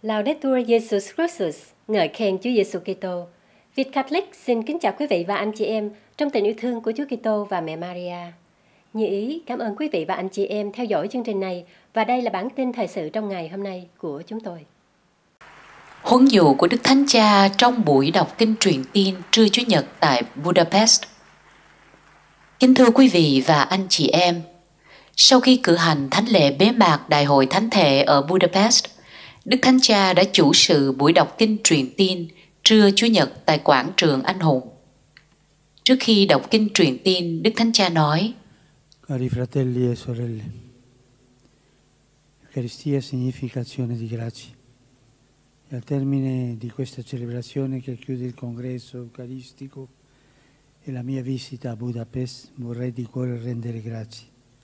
Laudetur Jesus Christus, ngợi khen Chúa Giêsu Kitô. Việt Catholic xin kính chào quý vị và anh chị em trong tình yêu thương của Chúa Kitô và mẹ Maria. Như ý, cảm ơn quý vị và anh chị em theo dõi chương trình này và đây là bản tin thời sự trong ngày hôm nay của chúng tôi. Huấn dụ của Đức Thánh Cha trong buổi đọc kinh truyền tin trưa Chủ nhật tại Budapest. Kính thưa quý vị và anh chị em, sau khi cử hành thánh lễ bế mạc Đại hội Thánh thể ở Budapest, Đức Thánh Cha đã chủ sự buổi đọc kinh truyền tin trưa Chủ nhật tại quảng trường Anh Hùng. Trước khi đọc kinh truyền tin, Đức Thánh Cha nói: Cari fratelli e sorelle, Eucaristia significa azione di grazie. E al termine di questa celebrazione che chiude il congresso eucaristico e la mia visita a Budapest, vorrei di cuore rendere grazie.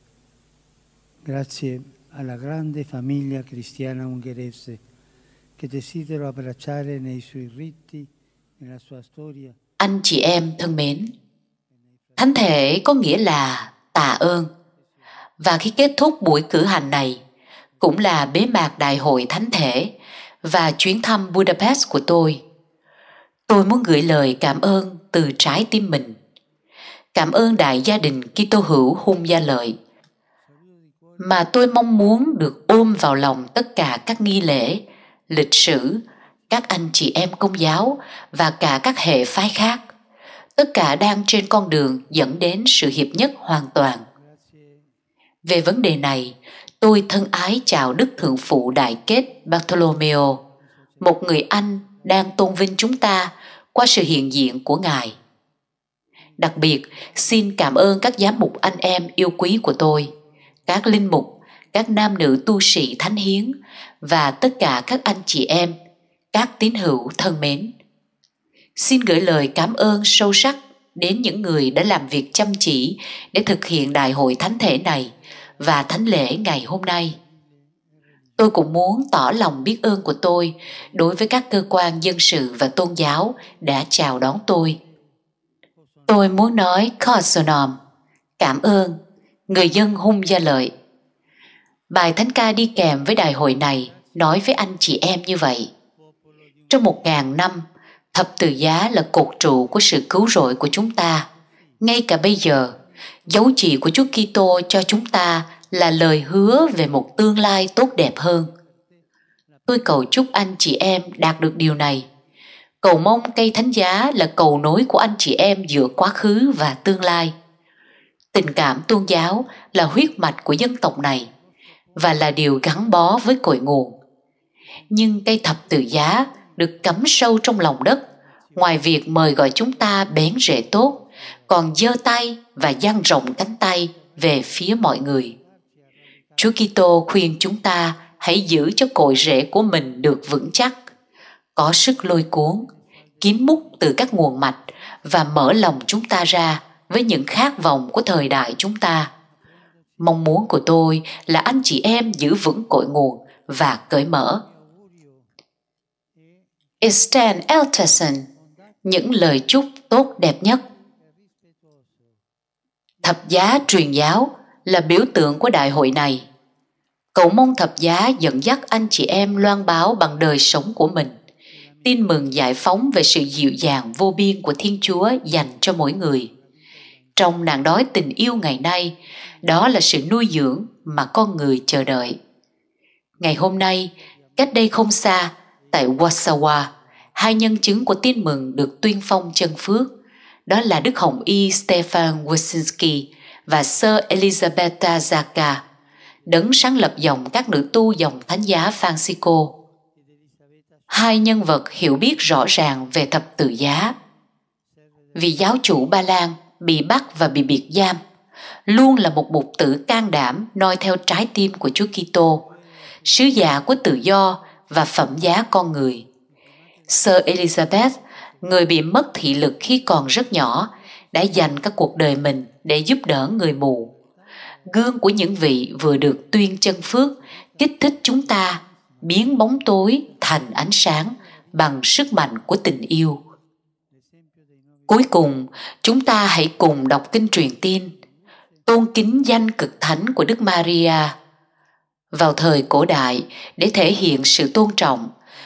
Grazie alla grande famiglia cristiana ungherese che desidero abbracciare nei suoi riti, nella sua storia. Anh chị em thân mến, Thánh thể có nghĩa là tạ ơn. Và khi kết thúc buổi cử hành này, cũng là bế mạc Đại hội Thánh thể và chuyến thăm Budapest của tôi muốn gửi lời cảm ơn từ trái tim mình. Cảm ơn đại gia đình Kitô hữu Hung Gia Lợi, mà tôi mong muốn được ôm vào lòng tất cả các nghi lễ, lịch sử, các anh chị em Công giáo và cả các hệ phái khác. Tất cả đang trên con đường dẫn đến sự hiệp nhất hoàn toàn. Về vấn đề này, tôi thân ái chào Đức Thượng phụ Đại Kết Bartolomeo, một người Anh đang tôn vinh chúng ta qua sự hiện diện của Ngài. Đặc biệt, xin cảm ơn các giám mục anh em yêu quý của tôi, các linh mục, các nam nữ tu sĩ thánh hiến và tất cả các anh chị em, các tín hữu thân mến. Xin gửi lời cảm ơn sâu sắc đến những người đã làm việc chăm chỉ để thực hiện Đại hội Thánh thể này và thánh lễ ngày hôm nay. Tôi cũng muốn tỏ lòng biết ơn của tôi đối với các cơ quan dân sự và tôn giáo đã chào đón tôi. Tôi muốn nói Kosonom, cảm ơn, người dân Hung Gia Lợi. Bài thánh ca đi kèm với đại hội này nói với anh chị em như vậy: trong 1000 năm, thập tự giá là cột trụ của sự cứu rỗi của chúng ta. Ngay cả bây giờ, dấu chỉ của Chúa Kitô cho chúng ta là lời hứa về một tương lai tốt đẹp hơn. Tôi cầu chúc anh chị em đạt được điều này. Cầu mong cây thánh giá là cầu nối của anh chị em giữa quá khứ và tương lai. Tình cảm tôn giáo là huyết mạch của dân tộc này và là điều gắn bó với cội nguồn. Nhưng cây thập tự giá được cắm sâu trong lòng đất, ngoài việc mời gọi chúng ta bén rễ tốt, còn giơ tay và dang rộng cánh tay về phía mọi người. Chúa Kitô khuyên chúng ta hãy giữ cho cội rễ của mình được vững chắc, có sức lôi cuốn, kiếm múc từ các nguồn mạch và mở lòng chúng ta ra với những khát vọng của thời đại chúng ta. Mong muốn của tôi là anh chị em giữ vững cội nguồn và cởi mở. Sten Elterson, những lời chúc tốt đẹp nhất. Thập giá truyền giáo là biểu tượng của đại hội này. Cầu mong thập giá dẫn dắt anh chị em loan báo bằng đời sống của mình tin mừng giải phóng về sự dịu dàng vô biên của Thiên Chúa dành cho mỗi người. Trong nạn đói tình yêu ngày nay, đó là sự nuôi dưỡng mà con người chờ đợi. Ngày hôm nay, cách đây không xa, tại Warsaw, hai nhân chứng của tin mừng được tuyên phong chân phước. Đó là Đức Hồng Y Stefan Wyszynski và Sơ Elizabeta Zaka, đấng sáng lập dòng các nữ tu dòng Thánh giá Francisco. Hai nhân vật hiểu biết rõ ràng về thập tự giá. Vị giáo chủ Ba Lan bị bắt và bị biệt giam, luôn là một mục tử can đảm noi theo trái tim của Chúa Kitô, sứ giả của tự do và phẩm giá con người. Sơ Elizabeth, người bị mất thị lực khi còn rất nhỏ, đã dành cả cuộc đời mình để giúp đỡ người mù. Gương của những vị vừa được tuyên chân phước kích thích chúng ta biến bóng tối thành ánh sáng bằng sức mạnh của tình yêu. Cuối cùng, chúng ta hãy cùng đọc kinh truyền tin, tôn kính danh cực thánh của Đức Maria. Vào thời cổ đại, để thể hiện sự tôn trọng,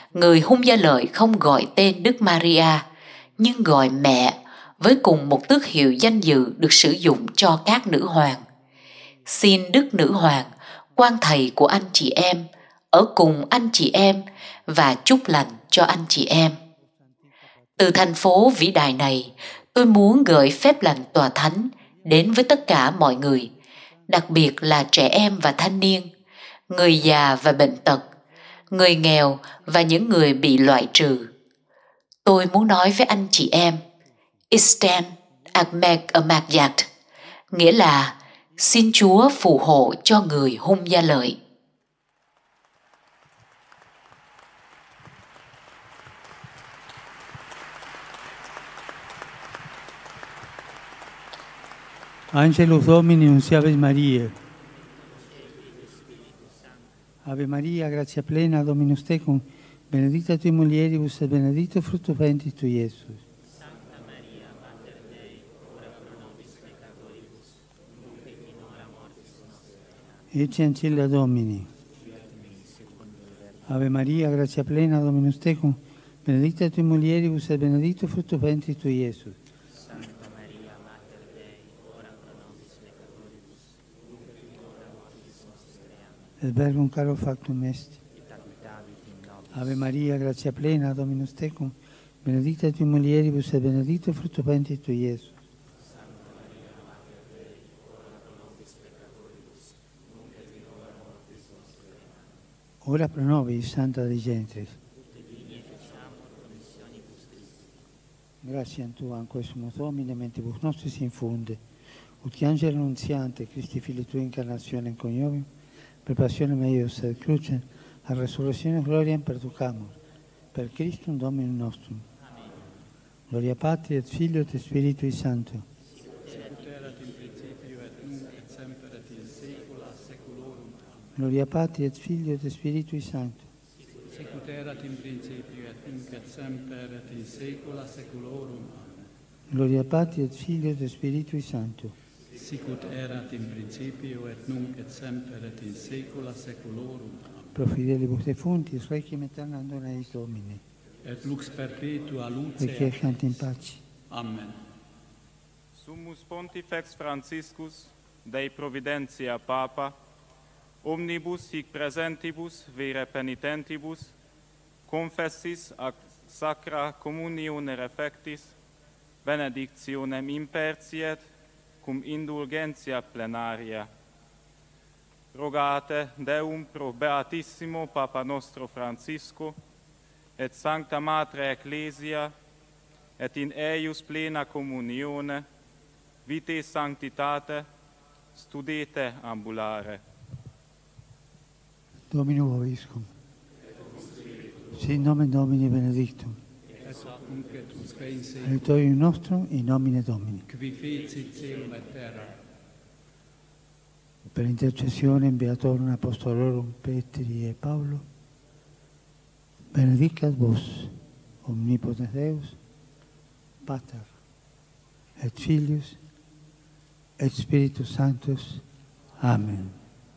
người Hung Gia Lợi không gọi tên Đức Maria, nhưng gọi mẹ với cùng một tước hiệu danh dự được sử dụng cho các nữ hoàng. Xin Đức Nữ Hoàng, quan thầy của anh chị em, ở cùng anh chị em và chúc lành cho anh chị em. Từ thành phố vĩ đại này, tôi muốn gửi phép lành tòa thánh đến với tất cả mọi người, đặc biệt là trẻ em và thanh niên, người già và bệnh tật, người nghèo và những người bị loại trừ. Tôi muốn nói với anh chị em, Isten Akmek Amakyat, nghĩa là xin Chúa phù hộ cho người Hung Gia Lợi. Angelus Domini unciavit Mariae. Ave Maria, gratia plena, Dominus tecum, benedicta tui mulieribus et benedictus fructus ventris tui, Iesus. Santa Maria, Mater Dei, ora pro nobis peccatoribus, nunc et in hora mortis nostre. Ecce ancilla Domini. Ave Maria, gratia plena, Dominus tecum, benedicta tui mulieribus et benedictus fructus ventris tui, Iesus. Santa Maria, Mater Dei, ora pro nobis peccatoribus, nunc et in hora mortis nostre. Amen. Et verbum caro factum est. Et habitavit in nobis. Ave Maria, gratia plena, Dominus tecum, benedicta tui mulieribus et benedictus fructus ventris tui, Iesus. Santa Maria, Mater Dei, ora pro nobis peccatoribus, nunc et in hora mortis nostre. Amen. Ora pro nobis, Santa Dei Gentris. Tutte digne facciamur promissionibus Christi. Gratiam Tuam, quae sumus Domine, mentibus nostris infunde, ut angelo annunziante, Christi Filii Tui incarnationem coniovium, per passionem eius et crucem, a resurrectionem gloriam perducamur, per Christum Dominum nostrum. Amen. Gloria Patri et Filio et Spiritui Sancto. Sicut erat in principio et nunc et semper et in saecula saeculorum. Amen. Gloria Patri et Filio et Spiritui Sancto. Sicut erat in principio et nunc et semper et in saecula saeculorum. Amen. Gloria Patri et Filio et Spiritui Sancto. Sicut erat in principio et nunc et semper et in saecula saeculorum. Amen. Pro fidelibus defunctis, requiem aeternam dona eis Domine. Et lux perpetua luce. Requiescant in pace. Amen. Summus Pontifex Franciscus, Dei Providentia Papa, omnibus hic presentibus vere penitentibus, confessis ac sacra communione refectis, benedictionem impertiet, cum indulgentia plenaria. Rogate Deum pro Beatissimo Papa nostro Francisco, et Sancta Matre Ecclesia, et in eius plena communione, vitae sanctitate, studete ambulare. Dominum vobiscum. Sit nomen Domini benedictum. Et hoc nunc et usque in saecula. Aiutorium nostrum in nomine Domini. Qui fecit caelum et terra. Per intercessione Beatorum Apostolorum Petri e Paolo, benedicat vos, omnipotens Deus, Pater, et Filius, et Spiritus Sanctus. Amen.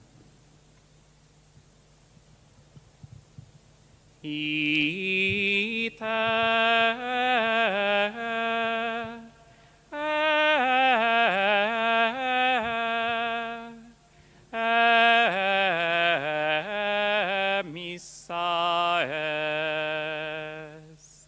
Missa est.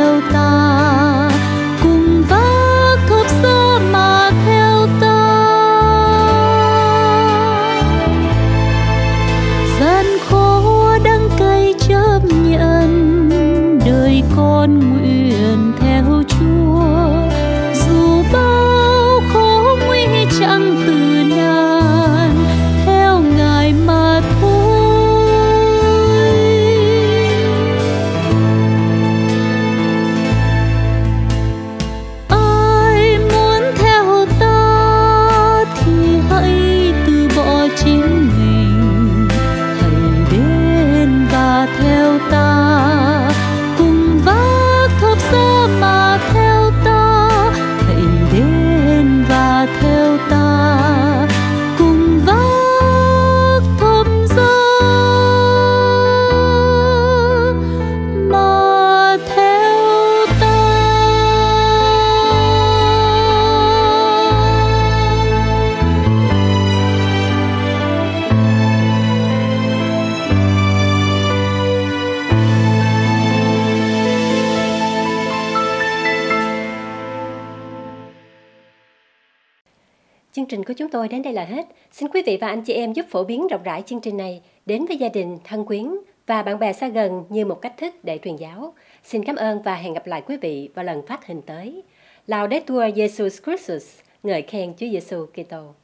theo ta, cùng vác thập giá mà theo ta. Gian khó đắng cay chấp nhận, đời con nguyện theo Chúa. Dù bao khó nguy chẳng từ nan, theo Ngài mà thôi. Ai muốn theo ta thì hãy từ bỏ chính mình, hãy đến và theo ta, cùng vác thập giá mà theo ta. Hãy đến và theo ta, cùng vác thập giá mà theo ta. Chương trình của chúng tôi đến đây là hết. Xin quý vị và anh chị em giúp phổ biến rộng rãi chương trình này đến với gia đình, thân quyến và bạn bè xa gần như một cách thức để truyền giáo. Xin cảm ơn và hẹn gặp lại quý vị vào lần phát hình tới. Laudetur Jesus Christus, ngợi khen Chúa Giêsu Kitô.